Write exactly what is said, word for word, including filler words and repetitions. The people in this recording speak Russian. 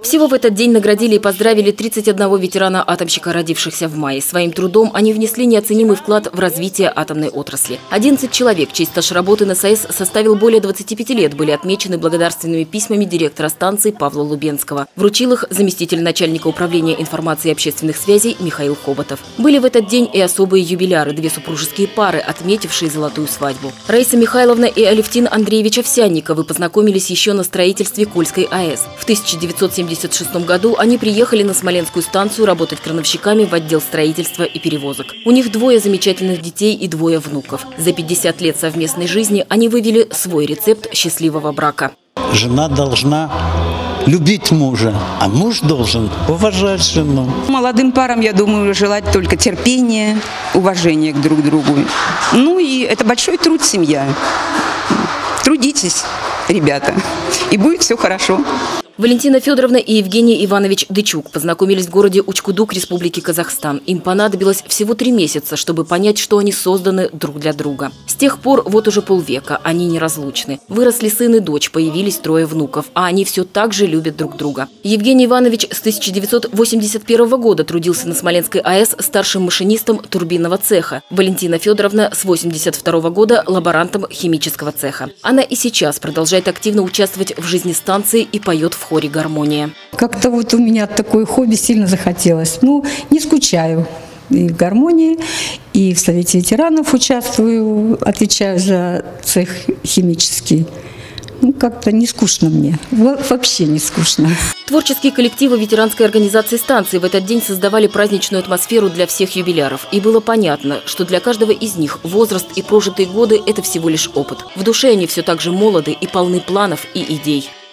Всего в этот день наградили и поздравили тридцать одного ветерана-атомщика, родившихся в мае. Своим трудом они внесли неоценимый вклад в развитие атомной отрасли. одиннадцать человек, чей стаж работы на САЭС составил более двадцати пяти лет, были отмечены благодарственными письмами директора станции Павла Лубенского. Вручил их заместитель начальника управления информации и общественных связей Михаил Хоботов. Были в этот день и особые юбиляры – две супружеские пары, отметившие золотую свадьбу. Раиса Михайловна и Алевтин Андреевич Овсянниковы познакомились еще на строительстве Кольской АЭС. В тысяча девятьсот семьдесят шестом году они приехали на Смоленскую станцию работать крановщиками в отдел строительства и перевозок. У них двое замечательных детей и двое внуков. За пятьдесят лет совместной жизни они вывели свой рецепт счастливого брака. Жена должна любить мужа, а муж должен уважать жену. Молодым парам, я думаю, желать только терпения, уважения к друг другу. Ну и это большой труд, семья. Трудитесь, ребята, и будет все хорошо. Валентина Федоровна и Евгений Иванович Дычук познакомились в городе Учкудук Республики Казахстан. Им понадобилось всего три месяца, чтобы понять, что они созданы друг для друга. С тех пор вот уже полвека они неразлучны. Выросли сын и дочь, появились трое внуков, а они все так же любят друг друга. Евгений Иванович с тысяча девятьсот восемьдесят первого года трудился на Смоленской АЭС старшим машинистом турбинного цеха. Валентина Федоровна с восемьдесят второго года лаборантом химического цеха. Она и сейчас продолжает активно участвовать в жизни станции и поет в в хоре «Гармония». Как-то вот у меня такое хобби сильно захотелось. Ну, не скучаю и в «Гармонии», и в Совете ветеранов участвую, отвечаю за цех химический. Ну, как-то не скучно мне. Вообще не скучно. Творческие коллективы ветеранской организации станции в этот день создавали праздничную атмосферу для всех юбиляров. И было понятно, что для каждого из них возраст и прожитые годы – это всего лишь опыт. В душе они все так же молоды и полны планов и идей.